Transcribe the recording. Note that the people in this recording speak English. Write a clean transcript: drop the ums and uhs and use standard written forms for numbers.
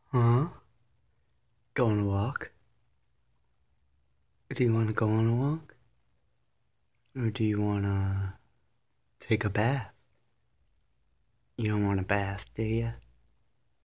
Huh? Go on a walk? Do you want to go on a walk? Or do you want to take a bath? You don't want a bath, do you?